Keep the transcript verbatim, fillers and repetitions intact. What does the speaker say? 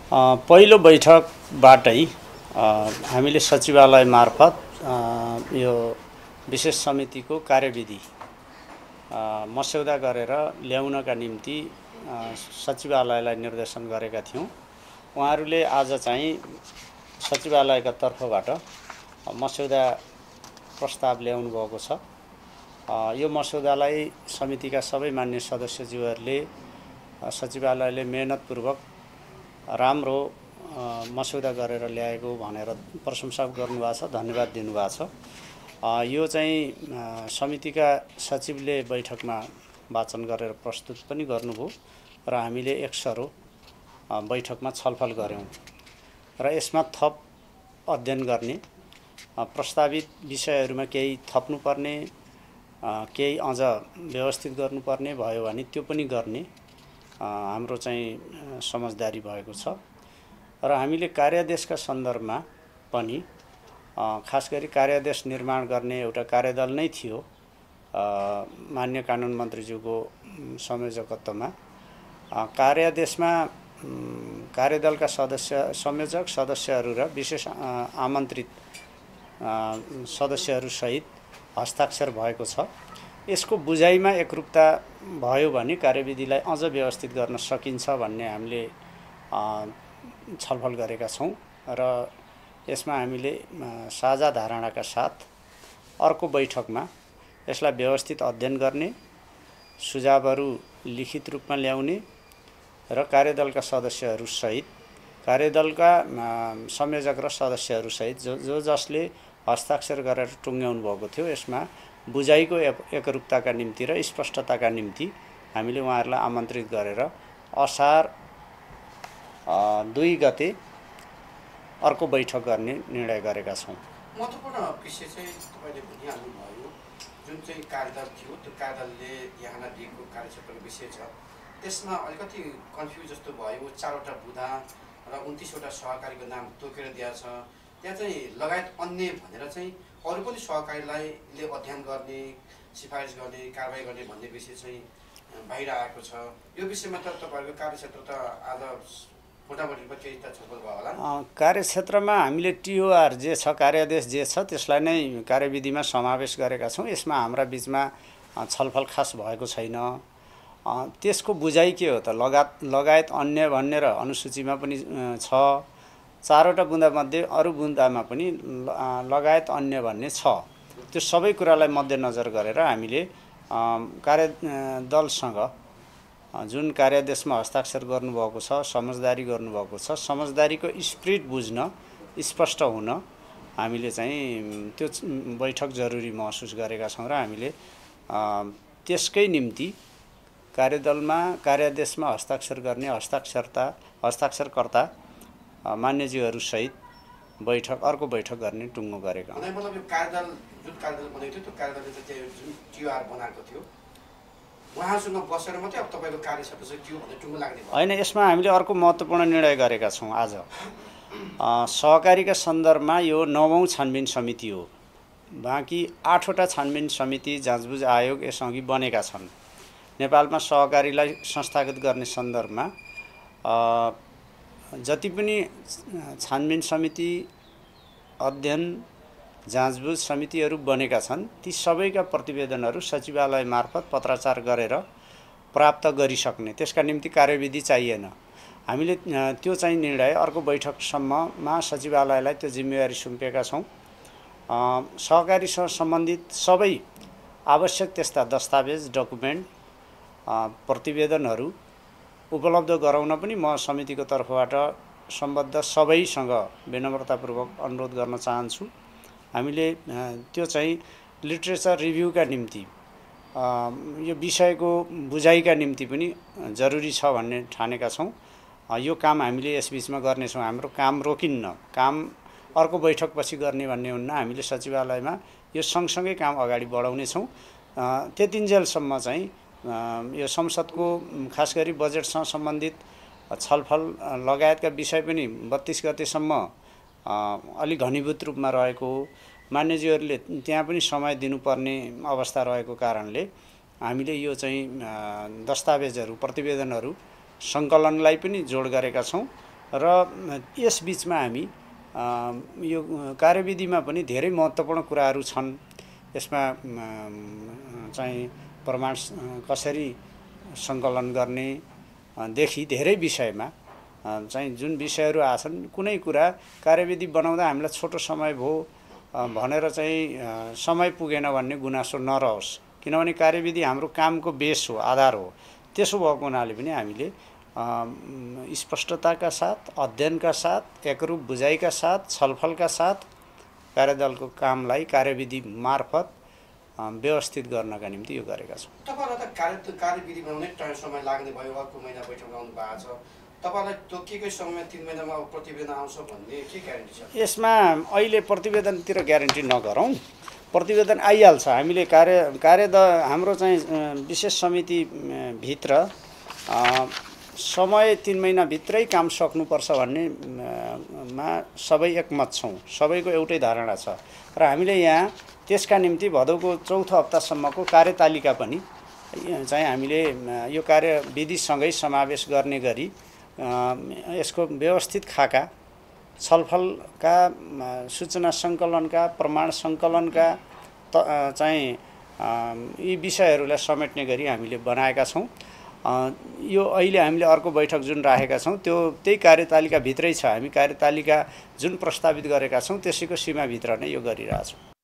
पहिलो बैठकबाटै हामीले सचिवालय मार्फत यो विशेष समितिको कार्यविधि मस्यौदा गरेर ल्याउनका निम्ति सचिवालयलाई निर्देशन गरेका थियौं। उहाँहरूले आज चाहिँ सचिवालयका तर्फबाट मस्यौदा प्रस्ताव ल्याउनु भएको छ। यो मस्यौदालाई समितिका सबै मान्य सदस्यज्यूहरूले सचिवालयले मेहनतपूर्वक राम्रो मस्यौदा गरेर ल्याएको भनेर प्रशंसा गर्नुभएको छ, धन्यवाद दिनुभएको छ। यो चाहिँ समितिका सचिवले बैठकमा वाचन गरेर प्रस्तुत पनि गर्नुभयो र हामीले एकसरो बैठकमा छलफल गर्यौं र यसमा थप अध्ययन गर्ने, प्रस्तावित विषयहरूमा केही थप्नुपर्ने, केही अझ व्यवस्थित गर्नुपर्ने भयो भने त्यो पनि गर्ने हाम्रो चाहिँ समझदारी भएको छ र हामीले कार्यादेशका सन्दर्भमा पनि खास गरी कार्यादेश निर्माण गर्ने एउटा कार्यदल नै थियो मान्य कानुन मन्त्रीज्यूको संयोजकत्वमा। कार्यादेशमा कार्यदलका सदस्य संयोजक सदस्यहरू र विशेष आमन्त्रित सदस्यहरू सहित हस्ताक्षर भएको छ। यसको बुझाइमा एकरूपता भयो भने कार्यविधिलाई अझ व्यवस्थित गर्न सकिन्छ भन्ने हामीले छलफल गरेका छौं र यसमा हामीले साझा धारणाका साथ अर्को बैठकमा यसलाई व्यवस्थित अध्ययन गर्ने, सुझावहरू लिखित रूपमा ल्याउने र कार्यदलका सदस्यहरू सहित कार्यदलका संयोजक र सदस्यहरू सहित जो जो जसले हस्ताक्षर गरेर टुङ्ग्याउनु भएको थियो यसमा बुझाइको एकरूपताका निम्ति र स्पष्टताका निम्ति हामीले उहाँहरूलाई आमन्त्रित गरेर असार दुई गते अर्को बैठक गर्ने निर्णय गरेका छौं। महत्त्वपूर्ण विषय चाहिँ तपाईले भनिहाल्नु भयो, जुन चाहिँ कार्यदल थियो त्यो कार्यदलले यहाँ दिएको कार्यक्षेत्रको विषय छ, त्यसमा अलिकति कन्फ्युज जस्तो भयो। चारवटा बुँदा र उन्तीसवटा सहकारीको नाम तोकेर दिएको छ। त्यहाँ चाहिँ लगायत अन्य भनेर चाहिँ अरू पनि सहकारीलाई अध्ययन गर्ने, सिफारिस गर्ने, कारबाही गर्ने भन्ने विषय चाहिँ बाहिर आएको छ। यो विषयमा त तपाईहरुको कार्यक्षेत्र त आज मोटामोटी केही त छलफल भयो होला। कार्यक्षेत्रमा हामीले टिओआर जे छ, कार्यादेश जे छ त्यसलाई नै कार्यविधिमा समावेश गरेका छौं। यसमा हाम्रा बीचमा छलफल खास भएको छैन। त्यसको बुझाइ के हो त, लगात लगायत अन्य भन्ने र अनुसूचीमा पनि छ। चारवटा बुँदा मध्ये अरू बुँदामा पनि लगायत अन्य भन्ने छ। त्यो सबै कुरालाई मध्यनजर गरेर हामीले कार्यदलसँग जुन कार्यादेशमा हस्ताक्षर गर्नुभएको छ, समझदारी गर्नुभएको छ, समझदारीको स्पिरिट बुझ्न, स्पष्ट हुन हामीले चाहिँ त्यो बैठक जरुरी महसुस गरेका छौं र हामीले त्यसकै निम्ति कार्यदलमा कार्यादेशमा हस्ताक्षर गर्ने हस्ताक्षरता हस्ताक्षरकर्ता मान्यज्यूहरू सहित बैठक अर्को बैठक गर्ने टुङ्गो गरेका हौं। मतलब यो कार्यदल जुन कार्यदल बनेको थियो त्यो कार्यदलले चाहिँ जुन टिआर बनाएको थियो उहाँसँग बसेर मात्रै अब तपाईको कार्यक्षेत्र चाहिँ के हो भन्ने टुङ्गो लाग्ने भयो हैन। यसमा हामीले अर्को महत्त्वपूर्ण निर्णय गरेका छौं। आज सहकारीका सन्दर्भमा यो नवौं छानबिन समिति हो। बाँकी आठवटा छानबिन समिति जाँचबुझ आयोग यसअघि बनेका छन्। नेपालमा सहकारीलाई संस्थागत गर्ने सन्दर्भमा जति पनि छानबिन समिति, अध्ययन, जाँचबुझ समितिहरू बनेका छन् ती सबैका प्रतिवेदनहरू सचिवालय मार्फत पत्राचार गरेर प्राप्त गरिसक्ने, त्यसका निम्ति कार्यविधि चाहिएन। हामीले त्यो चाहिँ निर्णय अर्को बैठकसम्ममा सचिवालयलाई त्यो जिम्मेवारी सुम्पेका छौं। सहकारीसँग सम्बन्धित सबै आवश्यक त्यस्ता दस्तावेज, डकुमेन्ट, प्रतिवेदनहरू उपलब्ध गराउन पनि म समितिको तर्फबाट सम्बद्ध सबैसँग विनम्रतापूर्वक अनुरोध गर्न चाहन्छु। हामीले त्यो चाहिँ लिटरेचर रिभ्यूका निम्ति, यो विषयको बुझाइका निम्ति पनि जरुरी छ भन्ने ठानेका छौं। यो काम हामीले यसबीचमा गर्नेछौं। हाम्रो काम रोकिन्न, काम अर्को बैठकपछि गर्ने भन्ने हुन्न। हामीले सचिवालयमा यो सँगसँगै काम अगाडि बढाउनेछौं। त्यतिन्जेलसम्म चाहिँ यो संसदको खास गरी बजेटसँग सम्बन्धित छलफल लगायतका विषय पनि बत्तीस गतेसम्म अलि घनीभूत रूपमा रहेको हो। मान्यज्यूहरूले त्यहाँ पनि समय दिनुपर्ने अवस्था रहेको कारणले हामीले यो चाहिँ दस्तावेजहरू प्रतिवेदनहरू सङ्कलनलाई पनि जोड गरेका छौं र यस बिचमा हामी यो कार्यविधिमा पनि धेरै महत्त्वपूर्ण कुराहरू छन्। यसमा चाहिँ प्रमाण कसरी सङ्कलन गर्ने देखि धेरै विषयमा चाहिँ जुन विषयहरू आछन्, कुनै कुरा कार्यविधि बनाउँदा हामीलाई छोटो समय भयो भनेर चाहिँ समय पुगेन भन्ने गुनासो नरहोस्, किनभने कार्यविधि हाम्रो कामको बेस हो, आधार हो। त्यसो भएको हुनाले पनि हामीले स्पष्टताका साथ, अध्ययनका साथ, एकरूप बुझाइका साथ, छलफलका साथ कार्यदलको कामलाई कार्यविधि मार्फत व्यवस्थित गर्नका निम्ति यो गरेका छौँ। तपाईँलाई त कार्य कार्यविधि बनाउनै टाइम समय लाग्ने भयो, अर्को महिना बैठक आउनु भएको छ, तपाईँलाई तोकिएकै समयमा तिन महिनामा प्रतिवेदन आउँछ भन्ने के ग्यारेन्टी छ? यसमा अहिले प्रतिवेदनतिर ग्यारेन्टी नगरौँ, प्रतिवेदन आइहाल्छ। हामीले कार्य कार्यद हाम्रो चाहिँ विशेष समितिभित्र समय तीन महिनाभित्रै काम सक्नुपर्छ भन्नेमा सबै एकमत छौँ, सबैको एउटै धारणा छ। र हामीले यहाँ त्यसका निम्ति भदौको चौथो हप्तासम्मको कार्यतालिका पनि चाहिँ हामीले यो कार्यविधिसँगै समावेश गर्ने गरी यसको व्यवस्थित खाका, छलफलका, सूचना सङ्कलनका, प्रमाण सङ्कलनका चाहिँ यी विषयहरूलाई समेट्ने गरी हामीले बनाएका छौँ। यो अहिले हामीले अर्को बैठक जुन राखेका छौँ त्यो त्यही कार्यतालिकाभित्रै छ। हामी कार्यतालिका जुन प्रस्तावित गरेका छौँ त्यसैको सीमाभित्र नै यो गरिरहेछौँ।